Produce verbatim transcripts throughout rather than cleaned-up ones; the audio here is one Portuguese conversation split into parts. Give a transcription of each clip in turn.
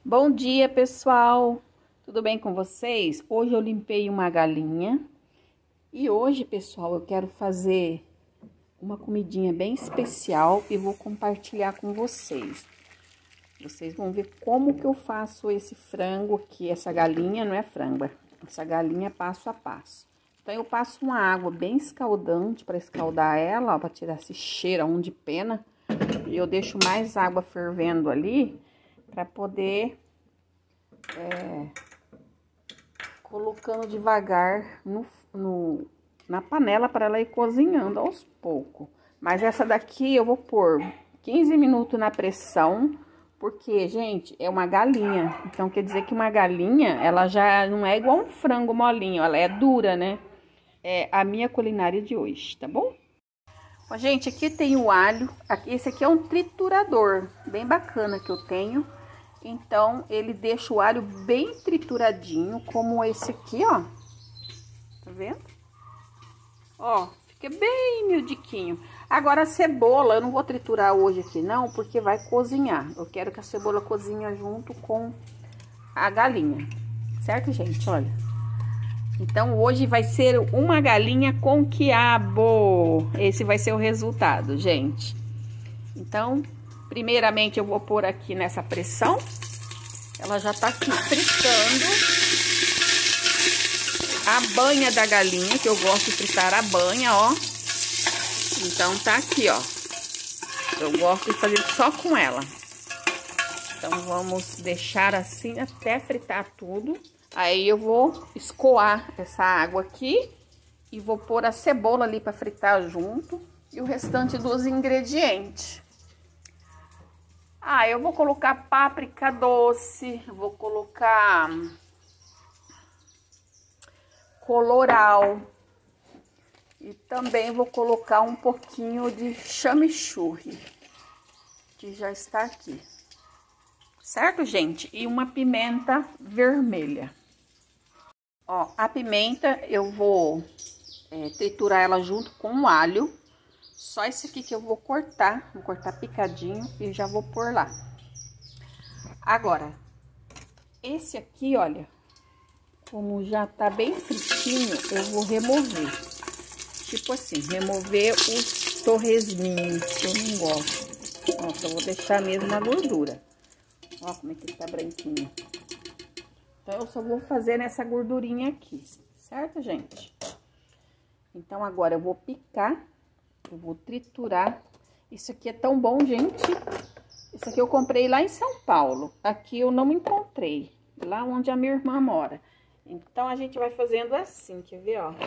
Bom dia, pessoal! Tudo bem com vocês? Hoje eu limpei uma galinha e hoje, pessoal, eu quero fazer uma comidinha bem especial e vou compartilhar com vocês. Vocês vão ver como que eu faço esse frango aqui, essa galinha não é frango, essa galinha passo a passo. Então, eu passo uma água bem escaldante para escaldar ela, para tirar esse cheirão de pena. E eu deixo mais água fervendo ali para poder é, colocando devagar no, no, na panela para ela ir cozinhando aos poucos. Mas essa daqui eu vou pôr quinze minutos na pressão, porque, gente, é uma galinha. Então, quer dizer que uma galinha, ela já não é igual um frango molinho, ela é dura, né? É a minha culinária de hoje, tá bom? Ó, gente, aqui tem o alho. Aqui, esse aqui é um triturador bem bacana que eu tenho. Então, ele deixa o alho bem trituradinho, como esse aqui, ó. Tá vendo? Ó, fica bem miudiquinho. Agora, a cebola, eu não vou triturar hoje aqui, não, porque vai cozinhar. Eu quero que a cebola cozinha junto com a galinha. Certo, gente? Olha. Então, hoje vai ser uma galinha com quiabo. Esse vai ser o resultado, gente. Então, primeiramente eu vou pôr aqui nessa pressão. Ela já tá aqui fritando a banha da galinha, que eu gosto de fritar a banha, ó. Então, tá aqui, ó. Eu gosto de fazer só com ela. Então, vamos deixar assim até fritar tudo. Aí eu vou escoar essa água aqui e vou pôr a cebola ali para fritar junto e o restante dos ingredientes. Ah, eu vou colocar páprica doce, vou colocar colorau e também vou colocar um pouquinho de chimichurri, que já está aqui. Certo, gente? E uma pimenta vermelha. Ó, a pimenta eu vou é, triturar ela junto com o alho. Só esse aqui que eu vou cortar, vou cortar picadinho e já vou pôr lá. Agora, esse aqui, olha, como já tá bem fritinho, eu vou remover. Tipo assim, remover os torresminhos, que eu não gosto. Nossa, eu vou deixar mesmo na gordura. Ó, como é que tá branquinho. Então, eu só vou fazer nessa gordurinha aqui, certo, gente? Então, agora eu vou picar, eu vou triturar. Isso aqui é tão bom, gente. Isso aqui eu comprei lá em São Paulo. Aqui eu não encontrei, lá onde a minha irmã mora. Então, a gente vai fazendo assim, quer ver, ó?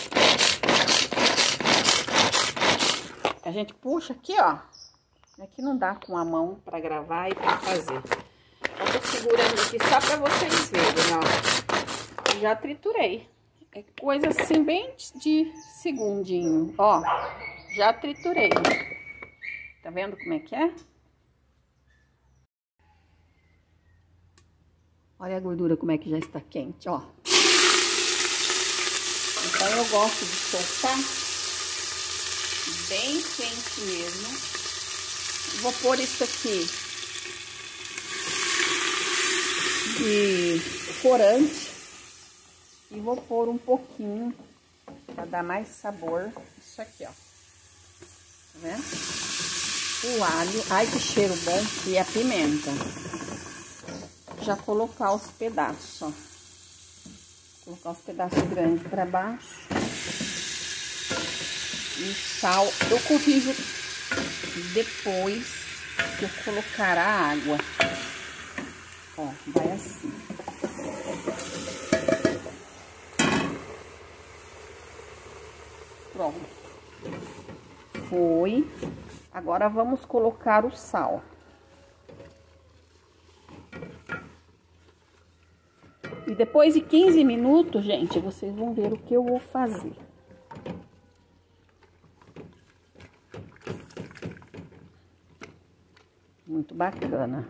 A gente puxa aqui, ó. Aqui não dá com a mão pra gravar e pra fazer. Eu tô segurando aqui só pra vocês verem, ó. Já triturei. É coisa assim, bem de segundinho, ó. Já triturei. Tá vendo como é que é? Olha a gordura como é que já está quente, ó. Então, eu gosto de soltar bem quente mesmo. Vou pôr isso aqui de corante e vou pôr um pouquinho para dar mais sabor. Isso aqui, ó. Tá vendo? O alho, ai que cheiro bom, e a pimenta. Já colocar os pedaços, ó. Colocar os pedaços grandes para baixo. E sal, eu corrijo depois que eu colocar a água. Ó, vai assim. Pronto. Foi. Agora vamos colocar o sal. E depois de quinze minutos, gente, vocês vão ver o que eu vou fazer. Muito bacana.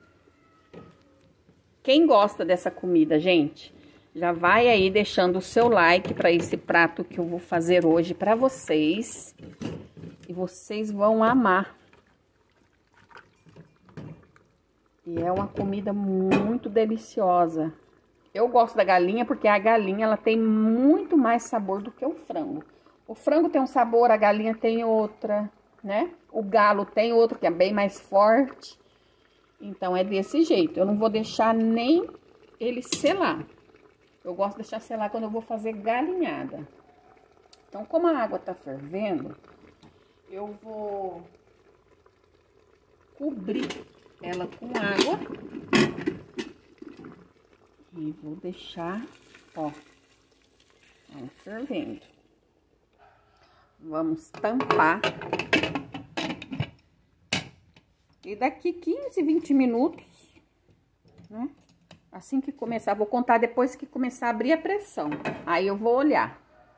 Quem gosta dessa comida, gente, já vai aí deixando o seu like para esse prato que eu vou fazer hoje para vocês. E vocês vão amar. E é uma comida muito deliciosa. Eu gosto da galinha porque a galinha ela tem muito mais sabor do que o frango. O frango tem um sabor, a galinha tem outra, né? O galo tem outro que é bem mais forte. Então é desse jeito. Eu não vou deixar nem ele selar. Eu gosto de deixar selar quando eu vou fazer galinhada. Então, como a água tá fervendo, eu vou cobrir ela com água. E vou deixar, ó, ela fervendo. Vamos tampar. E daqui quinze, vinte minutos, né? Assim que começar, vou contar depois que começar a abrir a pressão. Aí eu vou olhar.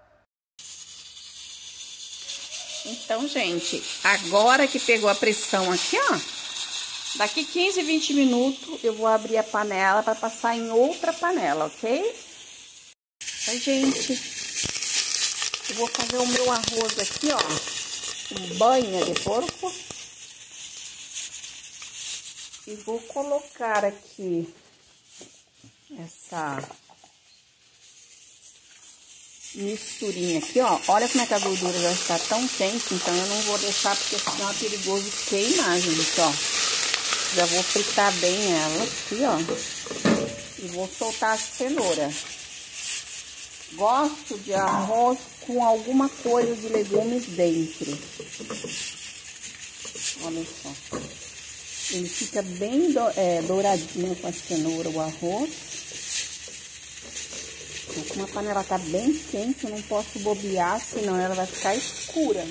Então, gente, agora que pegou a pressão aqui, ó. Daqui quinze, vinte minutos eu vou abrir a panela para passar em outra panela, ok? Tá, gente? Eu vou fazer o meu arroz aqui, ó, com banha de porco. E vou colocar aqui essa misturinha aqui, ó. Olha como é que a gordura já está tão quente, então eu não vou deixar porque senão é perigoso queimar, gente, ó. Já vou fritar bem ela aqui, ó. E vou soltar a cenoura. Gosto de arroz com alguma coisa de legumes dentro. Olha só. Ele fica bem do, é, douradinho com a cenoura, o arroz. Então, como a panela tá bem quente, eu não posso bobear, senão ela vai ficar escura.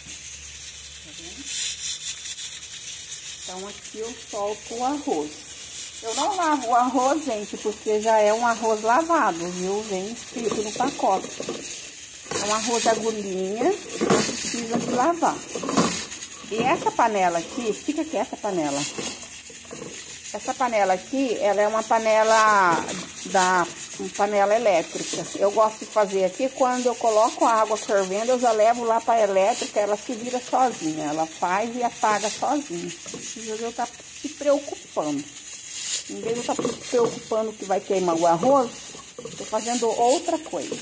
Então, aqui eu solto o arroz. Eu não lavo o arroz, gente, porque já é um arroz lavado, viu? Vem escrito no pacote. É um arroz agulhinha, não precisa de lavar. E essa panela aqui, fica aqui essa panela. Essa panela aqui, ela é uma panela da uma panela elétrica. Eu gosto de fazer aqui, quando eu coloco a água fervendo, eu já levo lá para a elétrica, ela se vira sozinha. Ela faz e apaga sozinha. Não precisa de eu estar se preocupando. Em vez de eu estar se preocupando que vai queimar o arroz, estou fazendo outra coisa.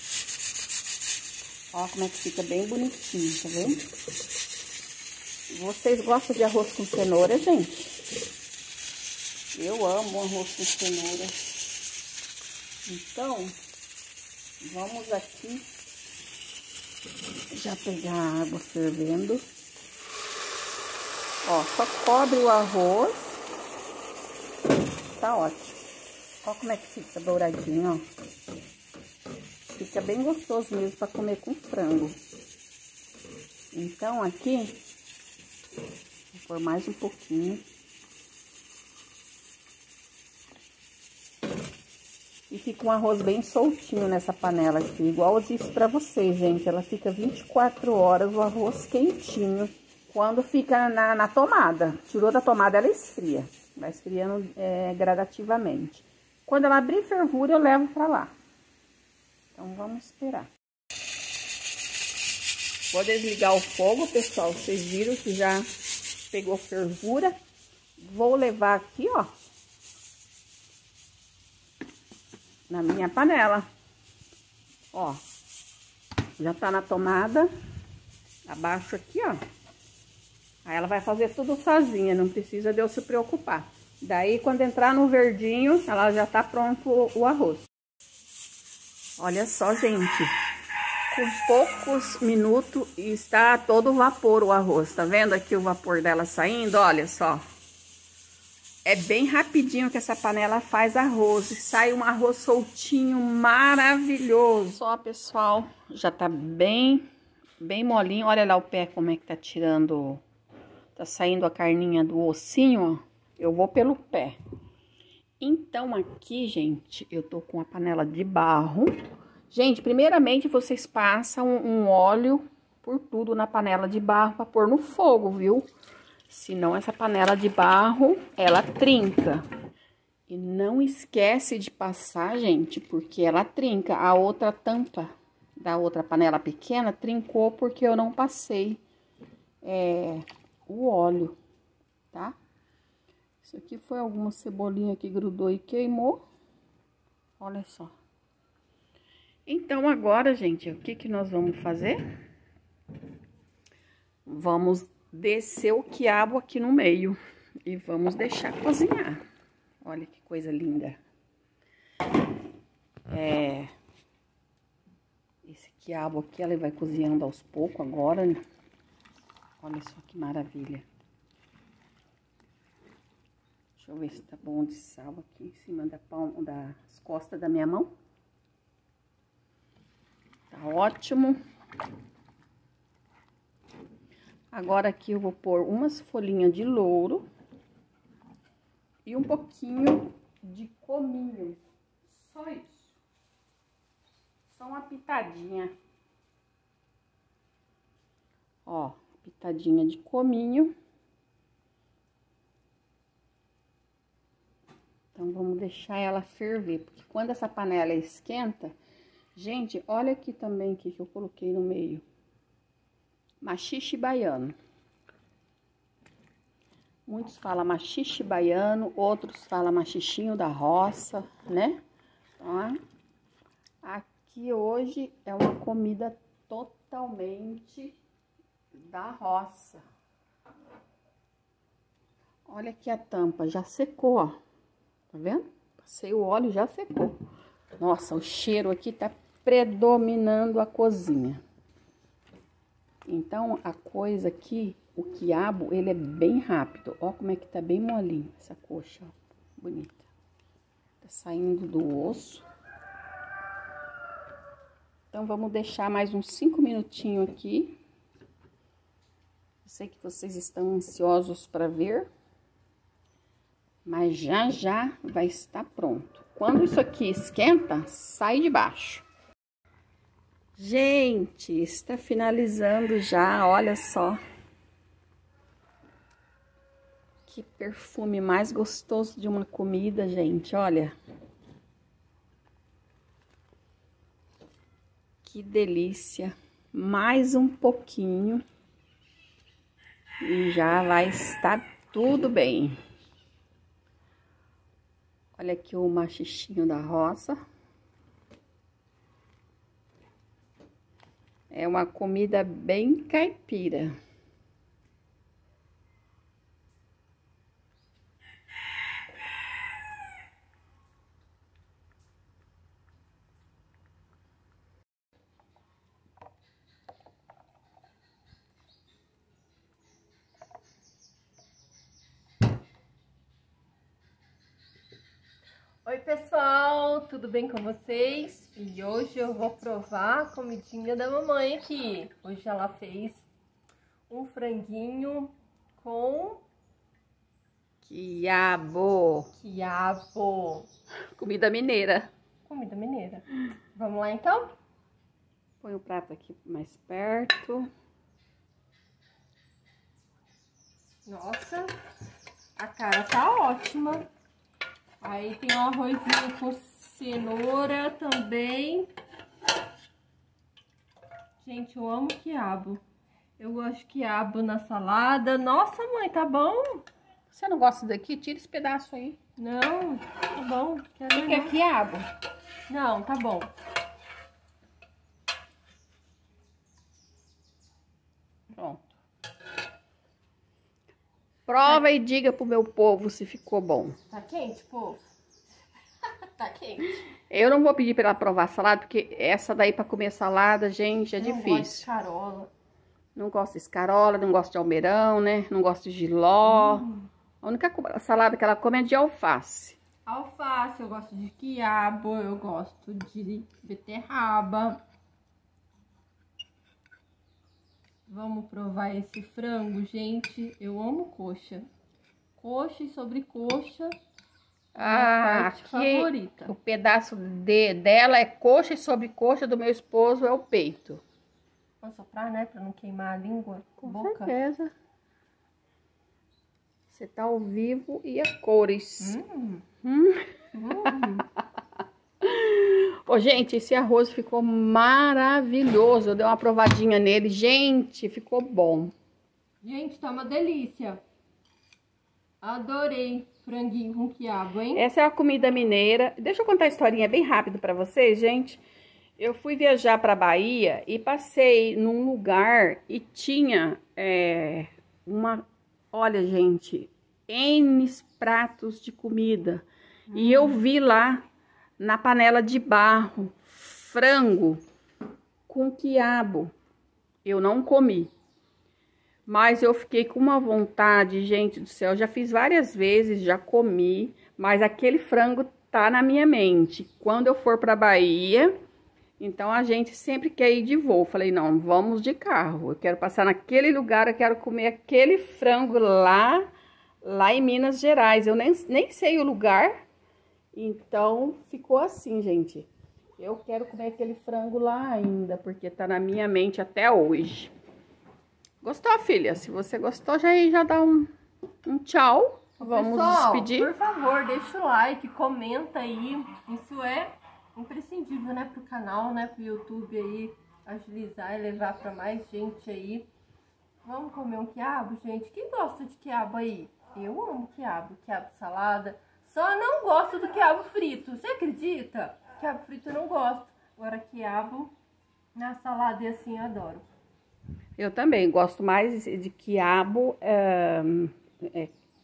Ó como é que fica bem bonitinho, tá vendo? Vocês gostam de arroz com cenoura, gente? Eu amo arroz com cenoura. Então, vamos aqui já pegar a água fervendo. Ó, só cobre o arroz. Tá ótimo. Ó como é que fica douradinho, ó. Fica bem gostoso mesmo para comer com frango. Então, aqui, vou pôr mais um pouquinho. E fica um arroz bem soltinho nessa panela aqui, igual eu disse pra vocês, gente. Ela fica vinte e quatro horas o arroz quentinho, quando fica na, na tomada. Tirou da tomada, ela esfria. Vai esfriando é, gradativamente. Quando ela abrir fervura, eu levo pra lá. Então, vamos esperar. Vou desligar o fogo, pessoal. Vocês viram que já pegou fervura. Vou levar aqui, ó, na minha panela. Ó, já tá na tomada. Abaixo aqui, ó. Aí ela vai fazer tudo sozinha, não precisa de eu se preocupar. Daí, quando entrar no verdinho, ela já tá pronto o, o arroz. Olha só, gente. Com poucos minutos está todo vapor o arroz. Tá vendo aqui o vapor dela saindo? Olha só. É bem rapidinho que essa panela faz arroz. E sai um arroz soltinho, maravilhoso. Só, pessoal, já tá bem, bem molinho. Olha lá o pé, como é que tá tirando... Tá saindo a carninha do ossinho, ó. Eu vou pelo pé. Então, aqui, gente, eu tô com a panela de barro. Gente, primeiramente, vocês passam um óleo por tudo na panela de barro pra pôr no fogo, viu? Senão, essa panela de barro, ela trinca. E não esquece de passar, gente, porque ela trinca. A outra tampa da outra panela pequena trincou porque eu não passei é, o óleo, tá? Isso aqui foi alguma cebolinha que grudou e queimou. Olha só. Então, agora, gente, o que que nós vamos fazer? Vamos descer o quiabo aqui no meio e vamos deixar cozinhar. Olha que coisa linda. É... Esse quiabo aqui, ela vai cozinhando aos poucos agora, né? Olha só que maravilha. Deixa eu ver se tá bom de sal aqui em cima da palma, das costas da minha mão. Tá ótimo. Agora aqui eu vou pôr umas folhinhas de louro e um pouquinho de cominho. Só isso. Só uma pitadinha. Ó, pitadinha de cominho. Então, vamos deixar ela ferver, porque quando essa panela esquenta... Gente, olha aqui também o que eu coloquei no meio. Maxixe baiano. Muitos falam maxixe baiano, outros falam maxixinho da roça, né? Então, aqui hoje é uma comida totalmente da roça. Olha aqui a tampa, já secou, ó. Tá vendo? Passei o óleo, já secou. Nossa, o cheiro aqui tá predominando a cozinha. Então, a coisa aqui, o quiabo, ele é bem rápido. Ó como é que tá bem molinho essa coxa, ó. Bonita. Tá saindo do osso. Então, vamos deixar mais uns cinco minutinhos aqui. Eu sei que vocês estão ansiosos para ver. Mas já, já vai estar pronto. Quando isso aqui esquenta, sai de baixo. Gente, está finalizando já, olha só. Que perfume mais gostoso de uma comida, gente, olha. Que delícia. Mais um pouquinho. E já vai estar tudo bem. Olha aqui o maxixinho da roça. É uma comida bem caipira. Oi pessoal, tudo bem com vocês? E hoje eu vou provar a comidinha da mamãe aqui. Hoje ela fez um franguinho com quiabo. Quiabo. Comida mineira. Comida mineira. Vamos lá então? Põe o prato aqui mais perto. Nossa, a cara tá ótima. Aí tem um arrozinho com cenoura também. Gente, eu amo quiabo. Eu gosto de quiabo na salada. Nossa, mãe, tá bom? Você não gosta daqui? Tira esse pedaço aí. Não, tá bom. Quero O que é quiabo? Não, tá bom. Pronto. Prova tá. E diga pro meu povo se ficou bom. Tá quente, povo? Tá quente. Eu não vou pedir pra ela provar a salada, porque essa daí pra comer salada, gente, é não difícil. Não gosto de escarola. Não gosto de escarola, não gosto de almeirão, né? Não gosto de jiló. Hum. A única salada que ela come é de alface. Alface, eu gosto de quiabo, eu gosto de beterraba. Vamos provar esse frango, gente. Eu amo coxa. Coxa e sobrecoxa. Ah, parte aqui favorita. O pedaço de, dela é coxa e sobrecoxa, do meu esposo é o peito. Vou soprar, né? Pra não queimar a língua. Com boca. certeza. Você tá ao vivo e a cores. Hum. Hum. Hum. Ô, gente, esse arroz ficou maravilhoso. Eu dei uma provadinha nele. Gente, ficou bom. Gente, tá uma delícia. Adorei. franguinho com quiabo, hein? Essa é a comida mineira. Deixa eu contar a historinha bem rápido pra vocês, gente. Eu fui viajar pra Bahia e passei num lugar e tinha é, uma... Olha, gente, N pratos de comida. Hum. E eu vi lá, na panela de barro, frango com quiabo. Eu não comi. Mas eu fiquei com uma vontade, gente do céu. Já fiz várias vezes, já comi. Mas aquele frango tá na minha mente. Quando eu for pra Bahia, então a gente sempre quer ir de voo. Falei, não, vamos de carro. Eu quero passar naquele lugar, eu quero comer aquele frango lá, lá em Minas Gerais. Eu nem, nem sei o lugar. Então, ficou assim, gente. Eu quero comer aquele frango lá ainda, porque tá na minha mente até hoje. Gostou, filha? Se você gostou, já, já dá um, um tchau. Vamos Pessoal, despedir. Por favor, deixa o like, comenta aí. Isso é imprescindível, né, pro canal, né, pro YouTube aí agilizar e levar pra mais gente aí. Vamos comer um quiabo, gente? Quem gosta de quiabo aí? Eu amo quiabo, quiabo salada. Só não gosto do quiabo frito. Você acredita? Quiabo frito eu não gosto. Agora quiabo na salada e assim eu adoro. Eu também gosto mais de quiabo é, é,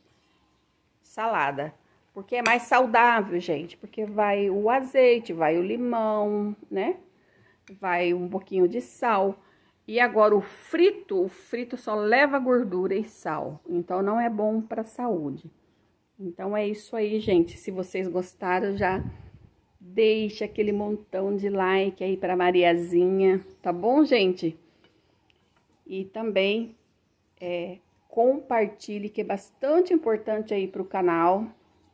salada, porque é mais saudável, gente, porque vai o azeite, vai o limão, né? Vai um pouquinho de sal. E agora o frito, o frito só leva gordura e sal, então não é bom para a saúde. Então é isso aí, gente. Se vocês gostaram, já deixa aquele montão de like aí para Mariazinha, tá bom, gente? E também é, compartilhe, que é bastante importante aí para o canal.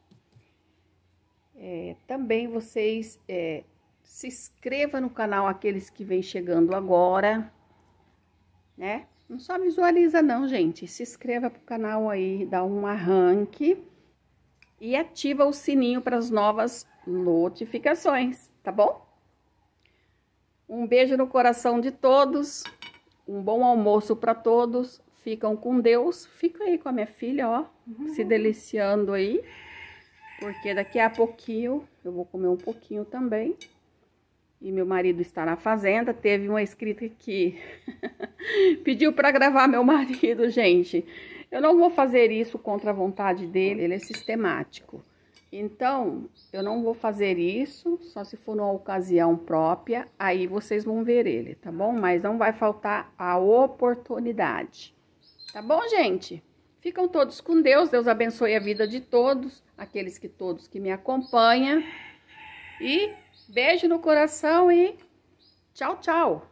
É, também vocês é, se inscrevam no canal, aqueles que vêm chegando agora, né? Não só visualiza não, gente. Se inscreva pro canal aí, dá um arranque e ativa o sininho para as novas notificações, tá bom? Um beijo no coração de todos. Um bom almoço para todos. Ficam com Deus. Fica aí com a minha filha, ó, uhum. se deliciando aí. Porque daqui a pouquinho eu vou comer um pouquinho também. E meu marido está na fazenda. Teve uma inscrita que pediu para gravar meu marido, gente. Eu não vou fazer isso contra a vontade dele. Ele é sistemático. Então, eu não vou fazer isso, só se for numa ocasião própria, aí vocês vão ver ele, tá bom? Mas não vai faltar a oportunidade, tá bom, gente? Ficam todos com Deus, Deus abençoe a vida de todos, aqueles que todos que me acompanham. E beijo no coração e tchau, tchau!